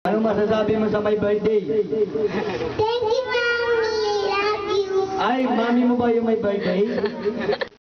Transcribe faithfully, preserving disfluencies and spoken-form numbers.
Anong masasabi mo sa my birthday? Thank you, Mommy. I love you. Ay, mami mo ba yung may birthday?